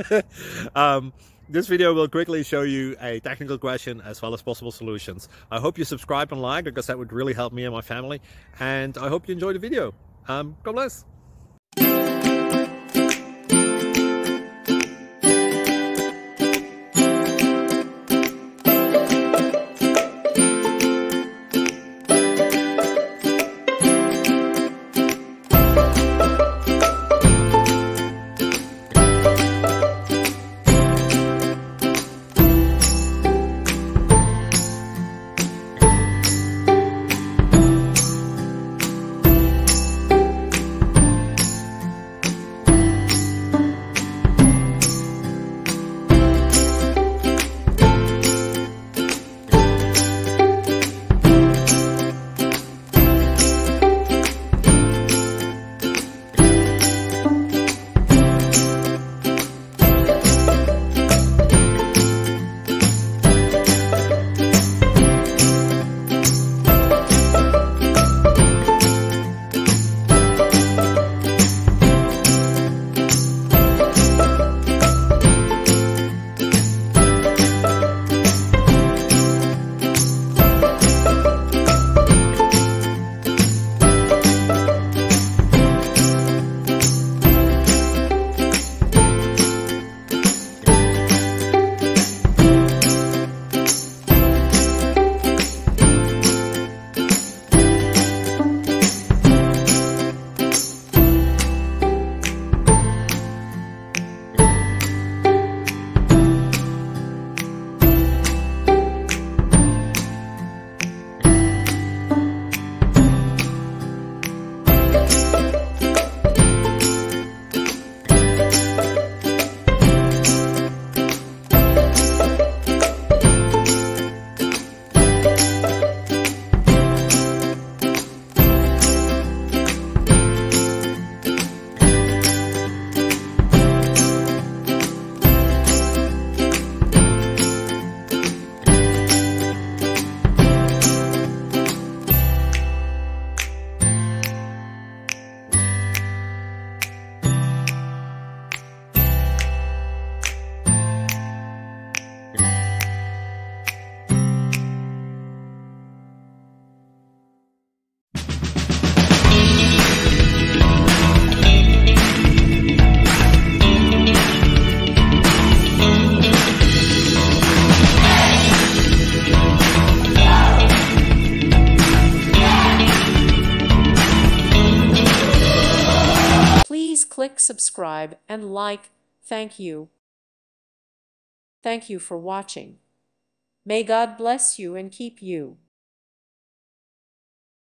um, this video will quickly show you a technical question as well as possible solutions. I hope you subscribe and like, because that would really help me and my family. And I hope you enjoy the video. God bless. Please click subscribe and like. Thank you. Thank you for watching. May God bless you and keep you.